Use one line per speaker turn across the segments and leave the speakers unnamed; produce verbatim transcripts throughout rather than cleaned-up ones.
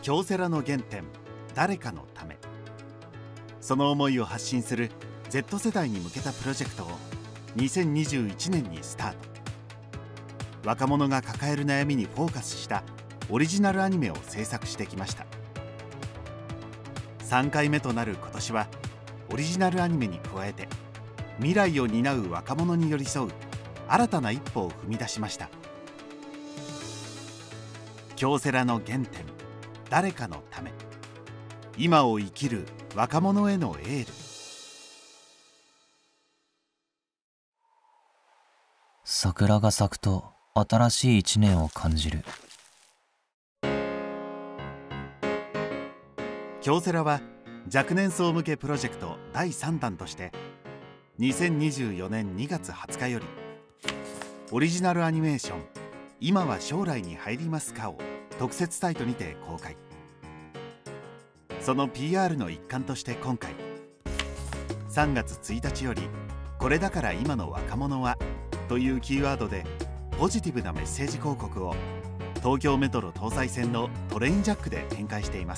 京セラの原点、誰かのため。その思いを発信する Z 世代に向けたプロジェクトをにせんにじゅういちねんにスタート。若者が抱える悩みにフォーカスしたオリジナルアニメを制作してきました。さんかいめとなる今年は、オリジナルアニメに加えて未来を担う若者に寄り添う新たな一歩を踏み出しました。京セラの原点、誰かのため。今を生きる若者へのエール。
桜が咲くと新しい一年を感じる。
京セラは若年層向けプロジェクトだいさんだんとしてにせんにじゅうよねんにがつはつかよりオリジナルアニメーション「今は将来に入りますか」を特設サイトにて公開。その ピーアール の一環として今回さんがつついたちより「これだから今の若者は」というキーワードでポジティブなメッセージ広告を東京メトロ東西線のトレインジャックで展開しています。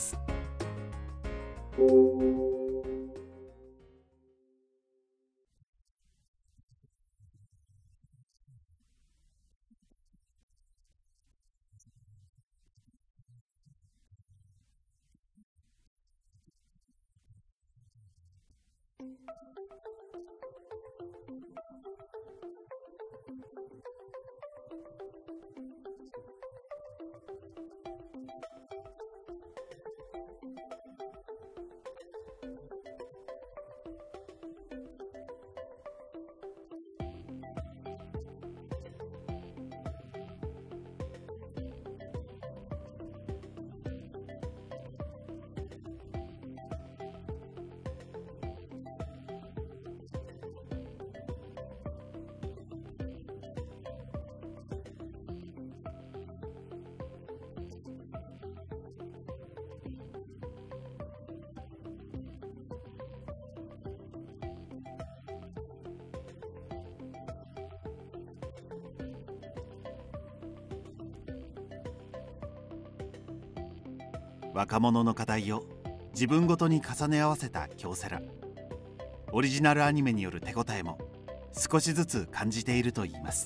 若者の課題を自分ごとに重ね合わせた京セラ。オリジナルアニメによる手応えも少しずつ感じているといいます。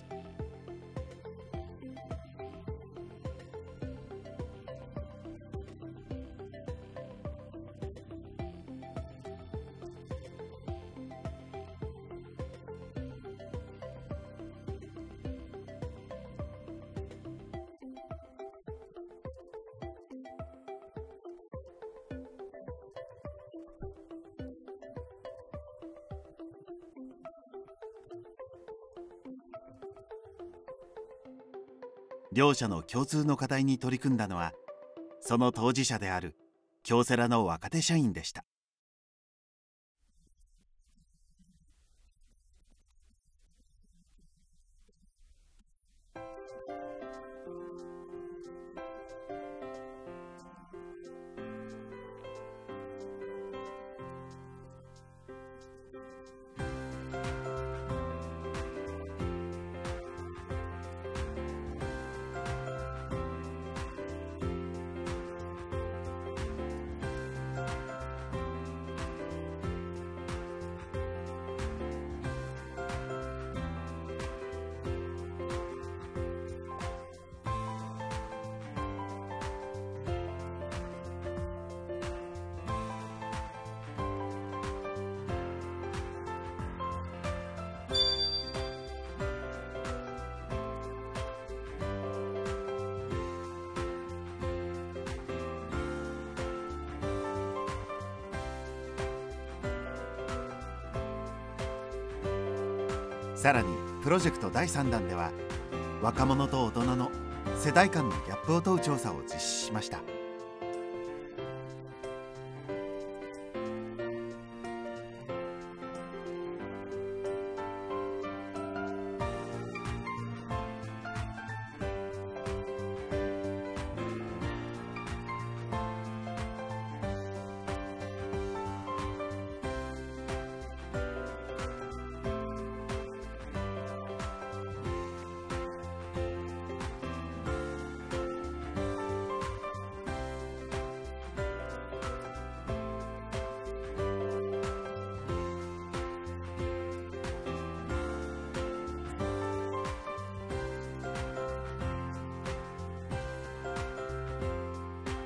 両者の共通の課題に取り組んだのはその当事者である京セラの若手社員でした。さらにプロジェクトだいさんだんでは若者と大人の世代間のギャップを問う調査を実施しました。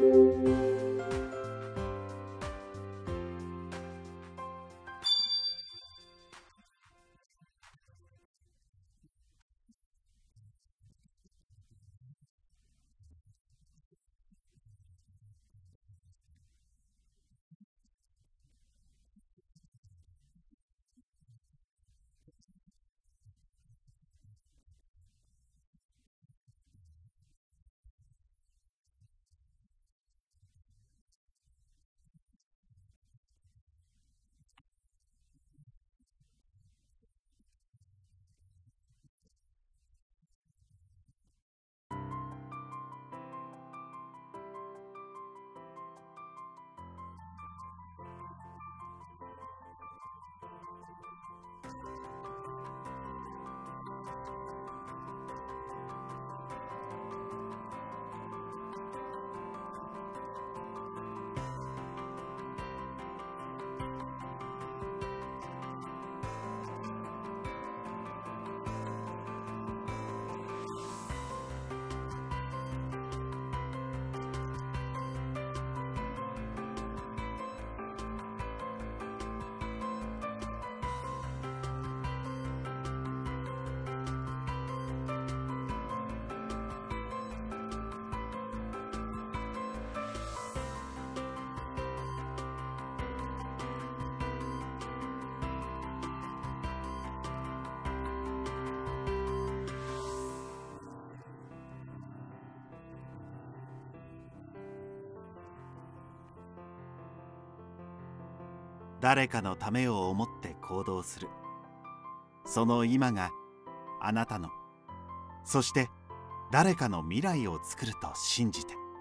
誰かのためを思って行動する。その今があなたの、そして誰かの未来を作ると信じて。